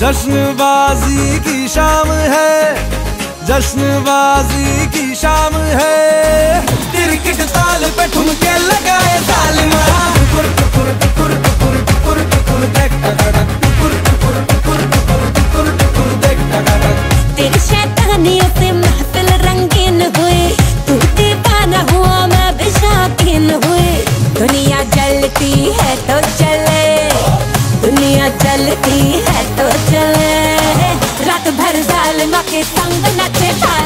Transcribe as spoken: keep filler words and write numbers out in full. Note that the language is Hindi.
जश्नबाजी की शाम है, जश्नबाजी की शाम है। क्रिकेट ताल पे ठुमके लगाए तालिमा, टुकुर टुकुर टुकुर टुकुर टुकुर टुकुर देख टकटक, टुकुर टुकुर टुकुर टुकुर टुकुर टुकुर देख टकटक। तेरी शैतानियों से महफिल रंगीन हुई, तू दीवाना हुआ मैं भी शौकीन हुई। दुनिया जलती है तो चले, दुनिया चलती है तो चले, रात भर जालिमा के संग नचे।